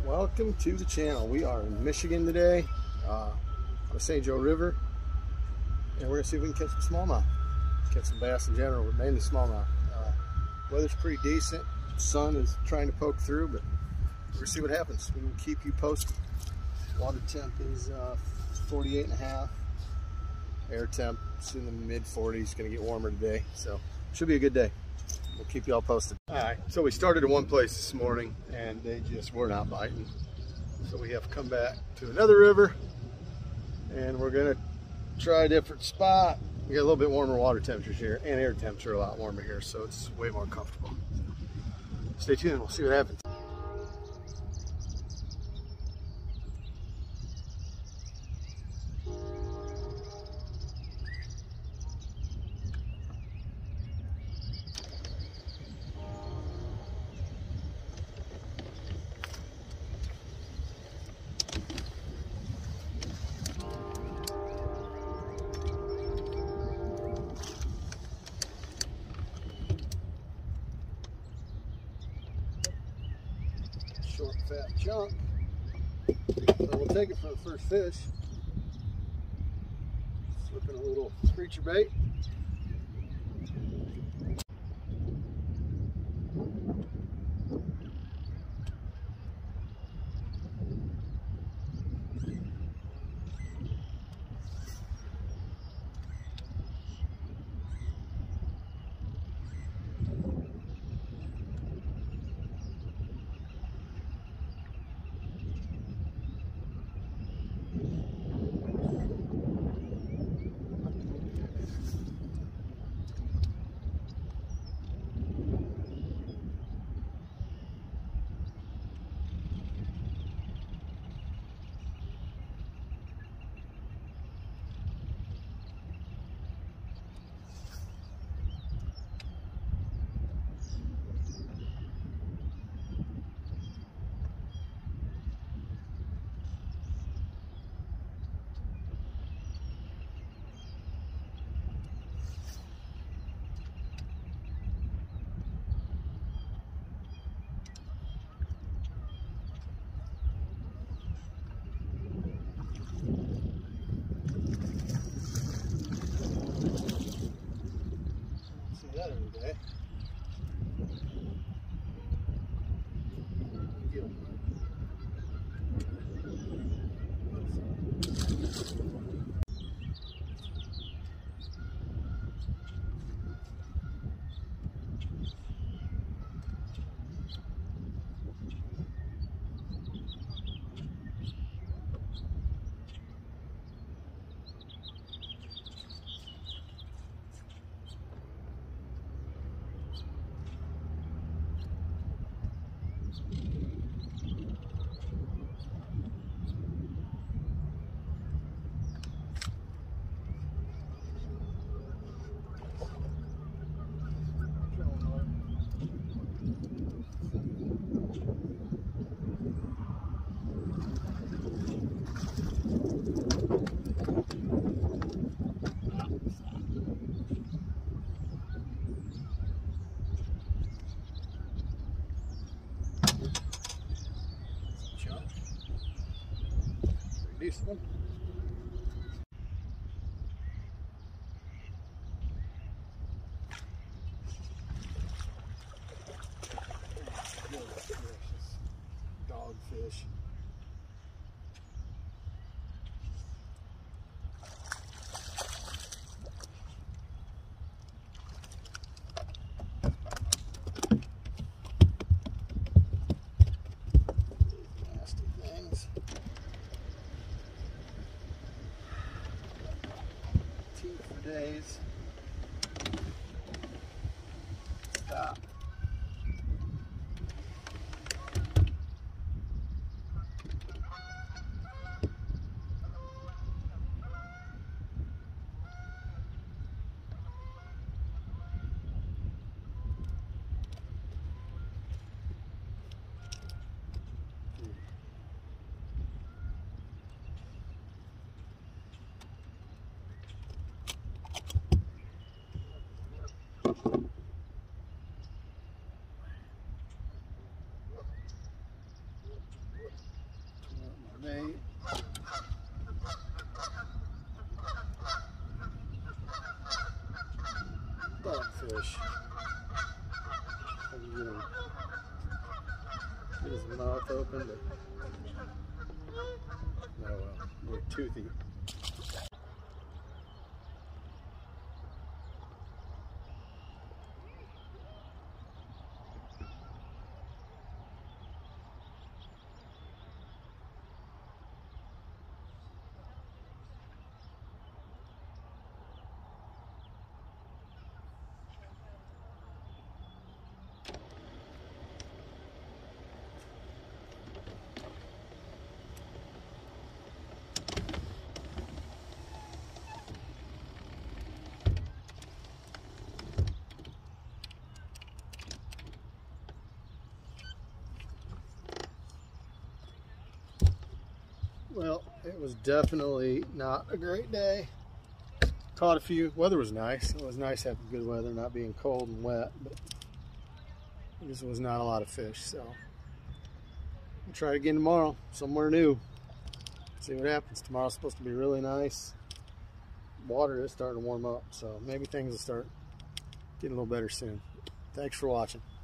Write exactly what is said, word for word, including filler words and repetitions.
Welcome to the channel. We are in Michigan today, uh, on the Saint Joe River, and we're gonna see if we can catch some smallmouth. Catch some bass in general, but mainly smallmouth. Uh, weather's pretty decent. Sun is trying to poke through, but we're gonna see what happens. We will keep you posted. Water temp is uh, forty-eight and a half. Air temp is in the mid forties. Gonna get warmer today, so should be a good day. We'll keep you all posted. All right, so we started in one place this morning and they just were not biting. So we have to come back to another river and we're gonna try a different spot. We got a little bit warmer water temperatures here and air temperature a lot warmer here, so it's way more comfortable. Stay tuned, we'll see what happens. Short, fat chunk. So we'll take it for the first fish. Slipping a little screecher bait. That every day. Decent one. Dogfish. Nasty things. For days. Stop. bait. Dogfish. I can get him, get his mouth open, but oh well, they're toothy. Well, it was definitely not a great day. Caught a few. Weather was nice. It was nice having good weather, not being cold and wet, but this was not a lot of fish. So we'll try it again tomorrow, somewhere new. See what happens. Tomorrow's supposed to be really nice. Water is starting to warm up, so maybe things will start getting a little better soon. Thanks for watching.